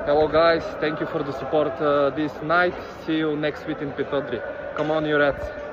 Hello guys, thank you for the support this night. See you next week in Pitodri. Come on, you Reds!